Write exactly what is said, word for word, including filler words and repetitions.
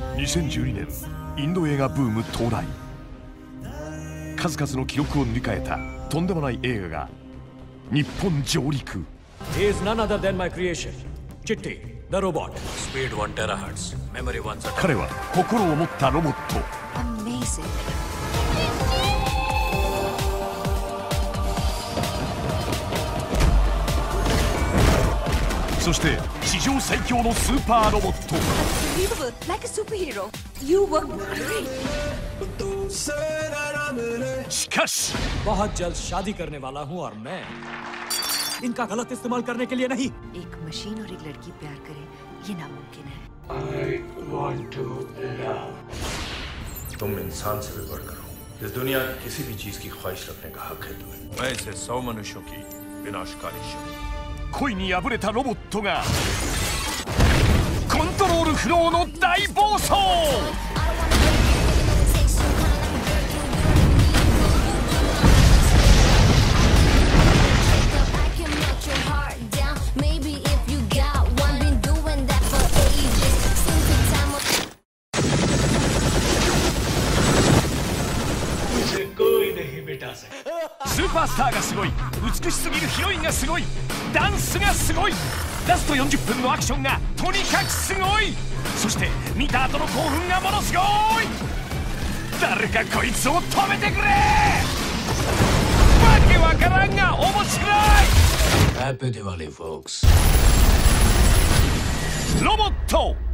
にせんじゅうにねんインド映画ブーム到来。数々の記録を塗り替えたとんでもない映画が日本上陸。 He is none other than my creation, Chitti, the robot. Speed one terahertz, memory one. 彼は心を持ったロボット。 Amazing. そして史上最強のスーパーロボット。 Unbelievable, like a superhero. You were great. しかし बहुत जल्द शादी करने वाला हूँ और मैं इनका गलत इस्तेमाल करने के लिए नहीं। एक मशीन और एक लड़की प्यार करे ये नामुमकिन है। I want to love. तुम इंसान से भी बढ़कर हो। इस दुनिया की किसी भी चीज की ख्वाहिश रखने का हक है तुम्हें। मैं इसे सौ मनुष्यों की विनाशकारी शक्ति। 恋に破れたロボットがコントロール不能の大暴走。スーパースターがすごい、美しすぎるヒロインがすごい、ダンスがすごい、ラストよんじゅっぷんのアクションがとにかくすごい、そして見た後の興奮がものすごい。誰かこいつを止めてくれ。わけわからんが面白い。 Happy Diwali, folks. ロボット